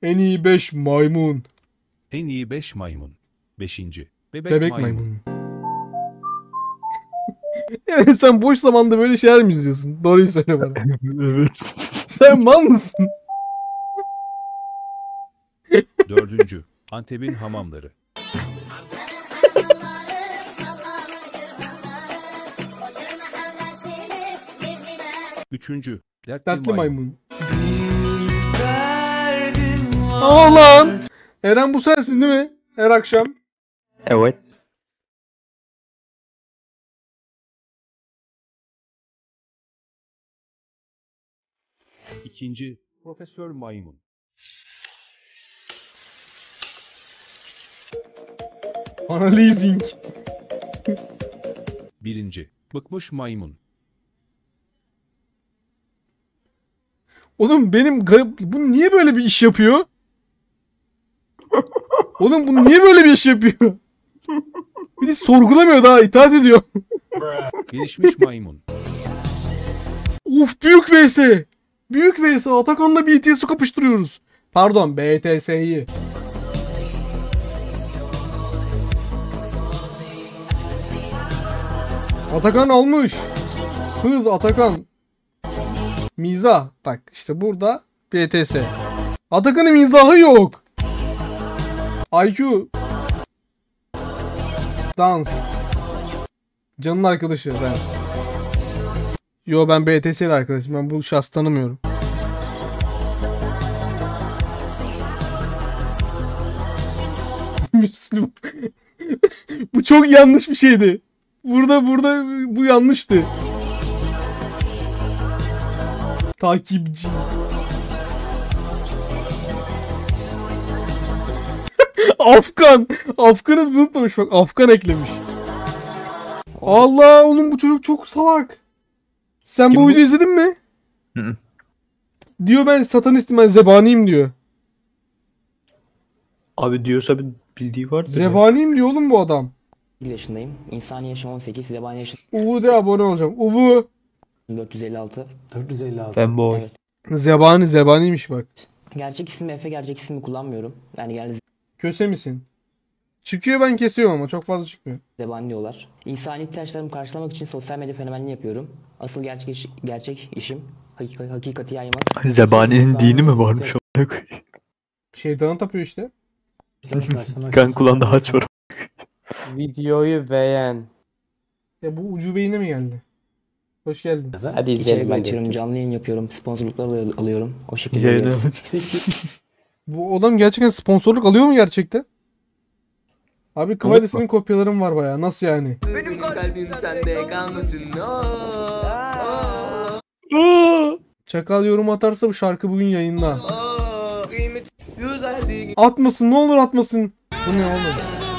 En iyi 5 maymun. En iyi 5 maymun. 5. Bebek maymun. Yani sen boş zamanda böyle şeyler mi izliyorsun? Doğruyu söyle bana. Evet. Sen mal mısın? 4. Antep'in hamamları. 3. Dertli maymun. Aa lan! Eren bu sensin değil mi? Her akşam. Evet. İkinci Profesör Maymun. 'Analizing'. 1. Bıkmış maymun. Oğlum benim garip... Bu niye böyle bir iş yapıyor? Oğlum bu niye böyle bir iş yapıyor? Bir de sorgulamıyor, daha itaat ediyor. Gelişmiş maymun. Uf, büyük vs. Büyük vs. Atakan'la BTS'i kapıştırıyoruz. Pardon, BTS'yi. Atakan almış. Hız Atakan. Mizah. Bak işte burada BTS. Atakan'ın mizahı yok. IQ. Dans. Can'ın arkadaşı ben. Yo, ben BTS'li arkadaşım. Ben bu şahsı tanımıyorum. Müslüm. Bu çok yanlış bir şeydi. Burada bu yanlıştı. Takipçi. Afgan. Afgan'ı unutmamış bak. Afgan eklemiş. Allah oğlum, bu çocuk çok salak. Sen Kim bu bu? videoyu izledin mi? Hı. Diyor ben satanistim, ben zebaniyim diyor. Abi diyorsa bir bildiği vardır. ya. Zebaniyim diyor oğlum bu adam. yaşındayım. İnsani yaşım 18, zebani yaşım Uvu de abone olacağım. Uvu. 456. 456. Fanboy. Evet. Zebaniymiş bak. Gerçek ismi Efe, gerçek ismi kullanmıyorum. Yani genelde Köse misin? Çıkıyor, ben kesiyorum ama çok fazla çıkmıyor. zebani diyorlar. İnsani ihtiyaçlarımı karşılamak için sosyal medya fenomenliği yapıyorum. Asıl gerçek işim hakikati yaymak. Zebani'nin dini mi varmış? Amına koyayım. Şeytanı tapıyor işte. Kan kulağında haç var. Videoyu beğen. Ya bu ucube yine mi geldi? Hoş geldin. Hadi İçerik izleyelim ben üretiyorum, de. canlı yayın yapıyorum, sponsorluklar alıyorum. O şekilde Yayına oluyor. Bu adam gerçekten sponsorluk alıyor mu gerçekten? Abi Kıvaris'in kopyalarım var bayağı. Nasıl yani? Benim kalbim sende kalmasın. Çakal yorum atarsa bu şarkı bugün yayında. Kıymet güzeldi. Atmasın, ne olur atmasın. Bu ne oğlum?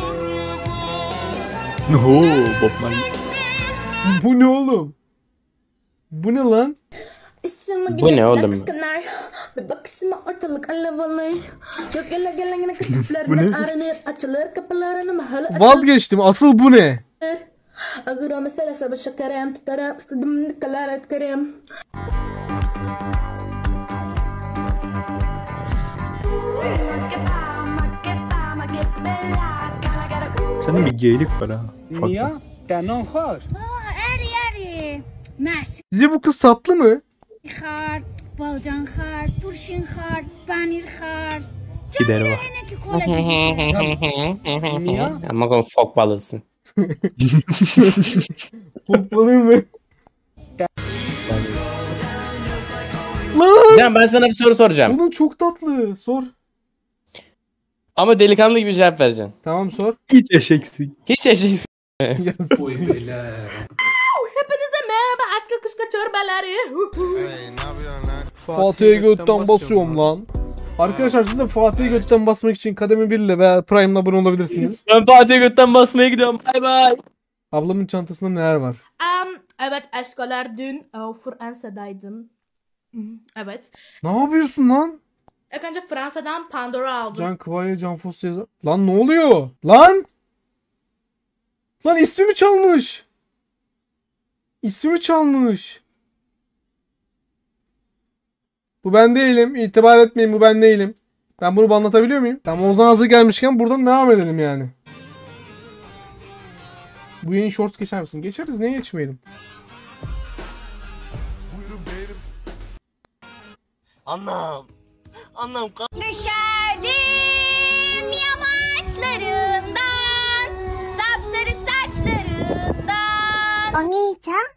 Oo, Bob Marley. Bu ne oğlum? Bu ne lan? Bu ne oğlum? Bu ne? Vazgeçtim. Asıl bu ne? Senin bir geylik var ha. Niye? Canon hoş. Sizce bu kız tatlı mı? Xar, balcan xar, turşin xar, panir xar. Gideri var. Niye? Ama kon fok balısın. Koklanıyor mu? Lan! Ya ben sana bir soru soracağım. Oğlum çok tatlı. Sor. Ama delikanlı gibi cevap vereceksin. Tamam sor. Hiç eşeksin. Hiç eşeksin. Hepinize merhaba aşk kuşka çorbaları. Fatih'e götten basıyorum lan. Arkadaşlar siz de Fatih'e götten basmak için kademe 1 ile veya Prime'la abone olabilirsiniz. Ben Fatih'e götten basmaya gidiyorum. Bay bay. Ablamın çantasında neler var? Evet aşkolar, dün Fransa'daydım. Evet. Ne yapıyorsun lan? İlk önce Fransa'dan Pandora aldım. Can Kıvaya, Can Foster yazar. Lan ne oluyor? Lan! Lan ismimi çalmış. İsmimi çalmış. Bu ben değilim. İtibar etmeyin, bu ben değilim. Ben bunu anlatabiliyor muyum? Tamam, o zaman hazır gelmişken buradan devam edelim yani. Bu yayın shorts geçer misin? Geçeriz, niye geçmeyelim? Düşerdim yamaçlarından, sapsarı saçlarından. Oni-chan?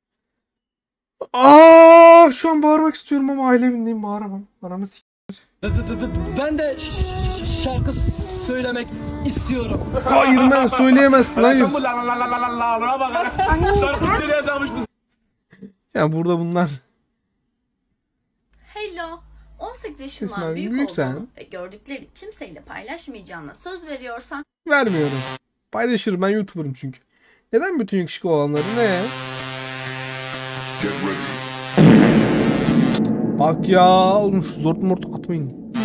Şu an bağırmak istiyorum ama aile evindeyim, bağıramam. Aramı Ben de şarkı söylemek istiyorum. Hayır, ben söyleyemezsin, hayır. Şarkı söyleyeceğimmiş bu. Ya burada bunlar. Hello. 18 İsmail, yaşından büyük büyük sen. olduğunu ve gördükleri kimseyle paylaşmayacağına söz veriyorsan Vermiyorum. Paylaşırım, ben YouTuber'ım çünkü. Neden bütün yakışıklı olanları ne? Bak ya, oğlum şu zort mort atmayın.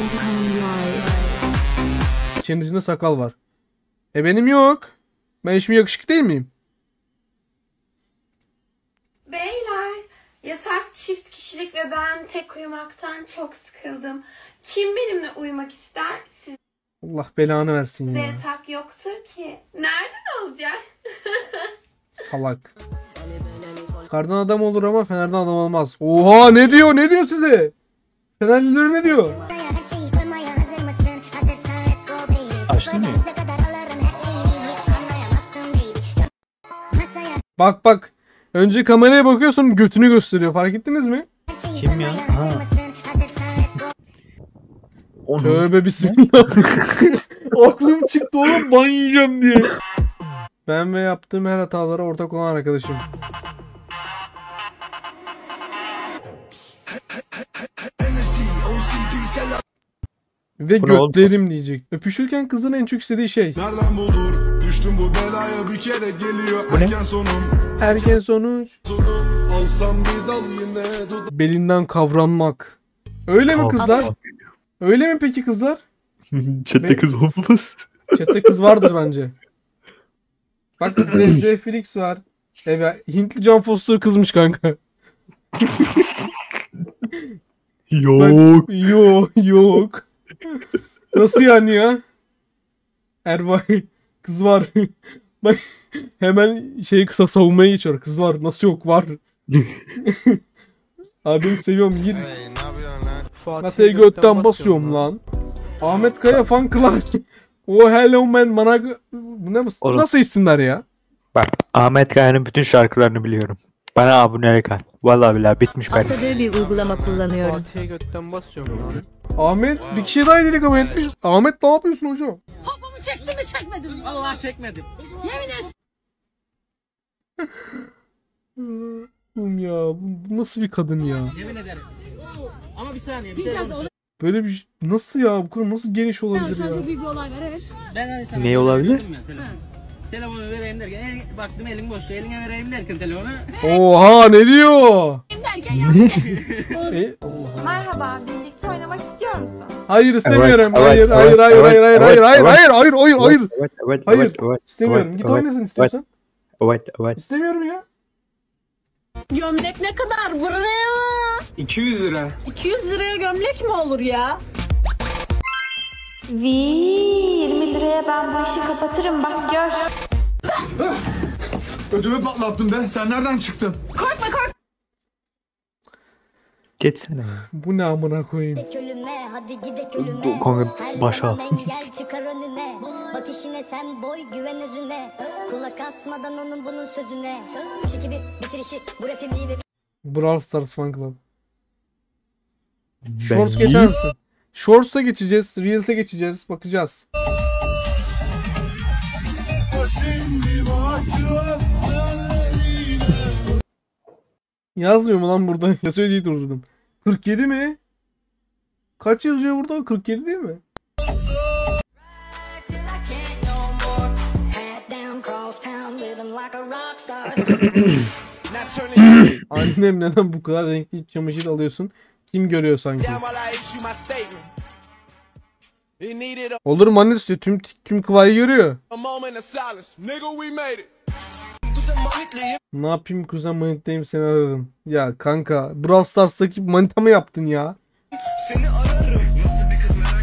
İçinizde sakal var. Benim yok. Ben hiç mi yakışıklı değil miyim? Beyler, yatak çift kişilik ve ben tek uyumaktan çok sıkıldım. Kim benimle uyumak ister? Sizde Allah belanı versin ya. yatak yoktur ki. Nereden olacak? Salak. Kardan adam olur ama Fener'den adam olmaz. Oha, ne diyor? Ne diyor size? Fenerliler ne diyor? Açtın mı? Bak bak. Önce kameraya bakıyor, sonra götünü gösteriyor. Fark ettiniz mi? Kim ya? Ha. Onu. Tövbe bismillah. Aklım çıktı oğlum, ban yiyeceğim diye. Ben ve yaptığım her hatalara ortak olan arkadaşım. Ve Bu ne oldu? götlerim diyecek. Öpüşürken kızın en çok istediği şey. Nereden bulur? Düştüm bu belaya bir kere geliyor. Bu ne? Erken sonum. Erken sonuç. Alsam bir dal yine dudak. Belinden kavranmak. Öyle mi kızlar? Öyle mi peki kızlar? Chatte kız olmaz. Chat'te kız vardır bence. Bak, Zezde Felix var. Evet, Hintli Can Foster kızmış kanka. Yok. Yok. Nasıl yani ya? Ervay kız var. Bak hemen kısa savunmaya geçiyor. Kız var. Nasıl yok? Var. Abi beni seviyorum. Git. Fatih'e götten basıyorum lan. Ahmet Kaya fan club. Oh hello man bana bu ne Oğlum. nasıl isimler ya? Bak, Ahmet Kaya'nın bütün şarkılarını biliyorum. Bana abonelik al. Vallahi billahi bitmiş benim. Haftada bir uygulama kullanıyorum. Ahmet bir kişi daha dedik ama etmiş. Ahmet ne yapıyorsun hocam? Popomu çektin mi çekmedin mi? Vallahi çekmedim. Yemin et. Oğlum ya bu nasıl bir kadın ya? Yemin ederim. Ama bir saniye bir şey konuşalım. Böyle bir nasıl ya, bu kadar nasıl geniş olabilir ya? Çok büyük bir olay var, evet. Ben hani sana Ne olabilir? veriyordum ya, telefonu vereyim derken baktım elin boş, eline vereyim derken telefonu. Oha, ne diyor? Derken yaptı. Merhaba, birlikte oynamak istiyor musun? Hayır istemiyorum. Evet, Hayır, evet, hayır, hayır, evet, hayır, hayır, evet, hayır, evet, hayır, evet. hayır, hayır, hayır, hayır. Evet. Hayır, istemiyorum. Git oynasın istiyorsan. Evet. İstemiyorum ya. Gömlek ne kadar? Buraya 200 lira. 200 liraya gömlek mi olur ya? 20 liraya ben bu işi kapatırım, bak gör. Ödümü patlattın be. Sen nereden çıktın? Geçsene ya. Bu ne amına koyayım? Ölüme, hadi gidek ölüme. Bu kanka başa al. Gel çıkar önüne. Bak işine sen boy güven özüne. Kulak asmadan onun bunun sözüne. 3-2-1 bitirişi bu rapim iyi ve Brawl Stars Fan Club. Ben Shorts geçer misin? Shorts'a geçeceğiz, Reels'e geçeceğiz, bakacağız. Yazmıyor mu lan burada? Yazıyor diye durdurdum. 47 mi? Kaç yazıyor burada? 47 değil mi? Annem neden bu kadar renkli iç çamaşır alıyorsun? Kim görüyor sanki? Olur mu anne istiyor. Tüm kıvayı görüyor. Ne yapayım kuzen, manitayım seni ararım. Ya kanka Brawl Stars'taki manita mı yaptın ya?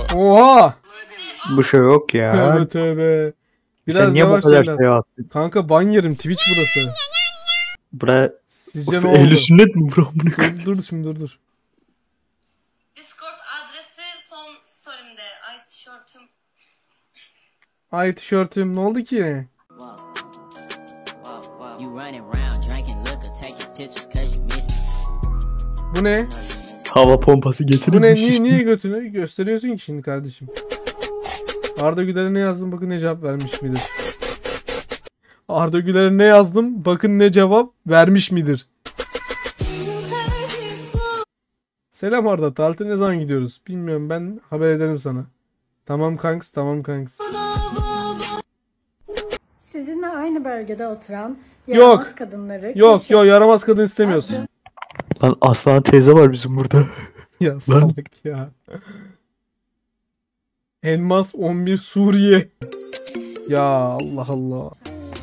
Oha! Bu şey yok ya. Tövbe tövbe. Biraz Sen niye bu yavaş kadar şeyler. şey attın? Kanka ban yerim. Twitch burası. Bura Sizce ne oldu? ehl-i sünnet mi bura? Dur şimdi dur. Discord adresi son story'imde. Ay tişörtüm. Ay tişörtüm ne oldu ki? Bu ne? Hava pompası Bu getirilmiş. ne? Niye götünü gösteriyorsun ki şimdi kardeşim? Arda Güler'e ne yazdım bakın ne cevap vermiş midir? Arda Güler'e ne yazdım bakın ne cevap vermiş midir? Selam Arda, tatile ne zaman gidiyoruz? Bilmiyorum, ben haber ederim sana. Tamam kanks, tamam kanks. Sizinle aynı bölgede oturan Yok. yaramaz kadınları Yok yaramaz kadın istemiyoruz. Lan Aslan teyze var bizim burada. Ya salak ya. Elmas 11 Suriye. Ya Allah Allah.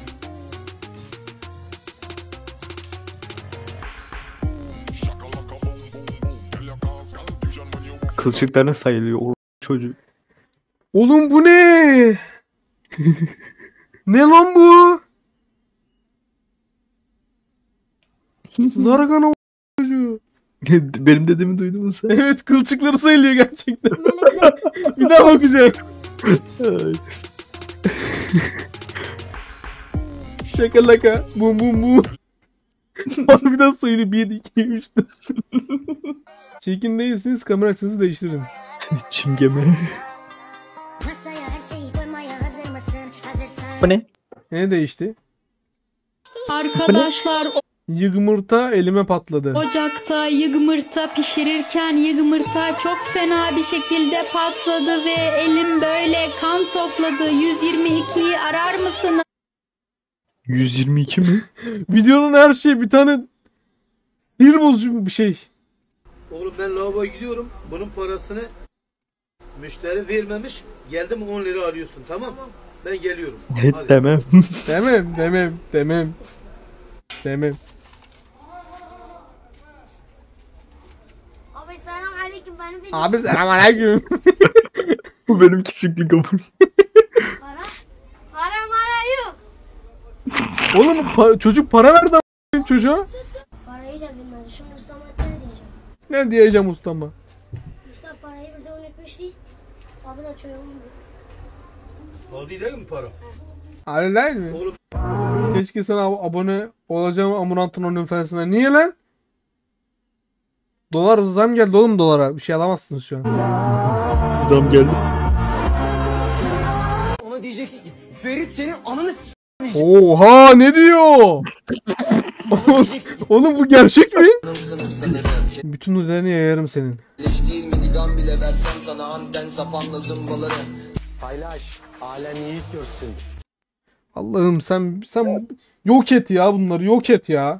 Kılçıklarına sayılıyor o çocuk. Oğlum bu ne? Ne lan bu? Zargana çocuğu. Benim dediğimi duydun mu sen? Evet, kılçıkları sayılıyor gerçekten. Bir daha bakacağım. Şakalaka. Bum bum bum. Harbiden sayılıyor. 1, 2, 3, 4. Çirkin değilsiniz, kamera açınızı değiştirin. Çimgeme. Bu ne? Ne değişti? Arkadaşlar Yığmırta elime patladı. ocakta yığmırta pişirirken yığmırta çok fena bir şekilde patladı ve elim böyle kan topladı. 122'yi arar mısınız? 122 mi? Videonun her şeyi bir tane sinir bozucu bir şey. Oğlum ben lavaboya gidiyorum. Bunun parasını müşteri vermemiş. Geldim 10 lira alıyorsun, tamam mı? Ben geliyorum. Hadi. Demem. Demem. Abi selam aleyküm, benim video. Abi selam aleyküm. Bu benim küçüklük ama. Para yok. Oğlum çocuk para verdi a**ayım çocuğa. Parayı da bilmedi. Şimdi ustama ne diyeceğim? Ne diyeceğim ustama? Usta parayı bir de unutmuş değil. Abi de çocuğum. Oldu değil mi para? Öyle değil mi? Oğlum. Keşke sana abone olacağım Amurant'ın onun fansına. Niye lan? Dolar zam geldi oğlum dolara. Bir şey alamazsınız şu an. Zam geldi. Ona diyeceksin ki Ferit senin ananı Oha ne diyor? Oğlum bu gerçek mi? Bütün nurlarını yayarım senin. değil mi digan bile versem sana anten sapanla zımbaları. Paylaş, alem yiğit görsün. Allah'ım sen yok et ya bunları, yok et ya.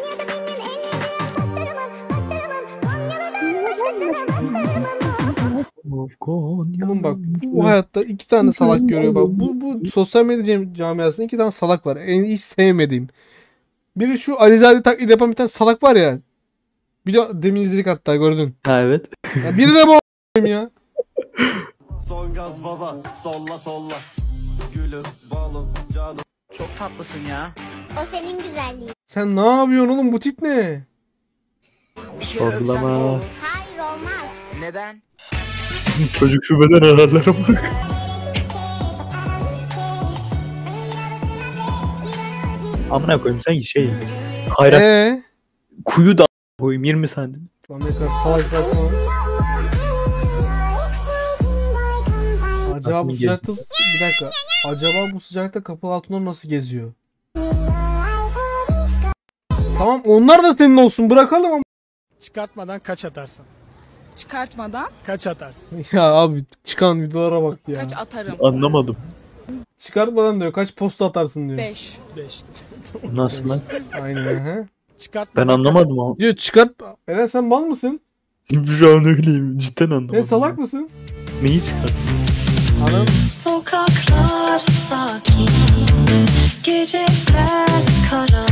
Oğlum bak bu hayatta 2 tane salak görüyor bak. Bu sosyal medya camiasında 2 tane salak var. En hiç sevmediğim. Biri şu Alizade taklidi yapan bir tane salak var ya. Bir de demin izledik hatta, gördün. Ha evet. Ya biri de bu ya. Son gaz baba, solla. Gülüm, balım, canım. Çok tatlısın ya. O senin güzelliğin. Sen ne yapıyorsun oğlum, bu tip ne? Sorgulama. Hayır olmaz. Neden? Çocuk şubeden ararlar ama. Amına koyayım sen şey. Hayrat. Kuyu da koyayım 20 santim. Lan ne kadar salak saçma. Acaba bu sıcakta bir dakika. Acaba bu sıcakta kapalı altında nasıl geziyor? Tamam onlar da senin olsun, bırakalım ama. Çıkartmadan kaç atarsın? Çıkartmadan Kaç atarsın? Ya abi çıkan videolara bak ya. kaç atarım? Anlamadım. Çıkartmadan diyor kaç posta atarsın diyor. 5. Nasıl lan? Aynen he. Ben anlamadım abi. Diyor çıkart. Eren sen mal mısın? Şu an öyleyim. Cidden anlamadım. Sen salak mısın? Neyi çıkart? Anam. Sokaklar sakin, geceler karanlık.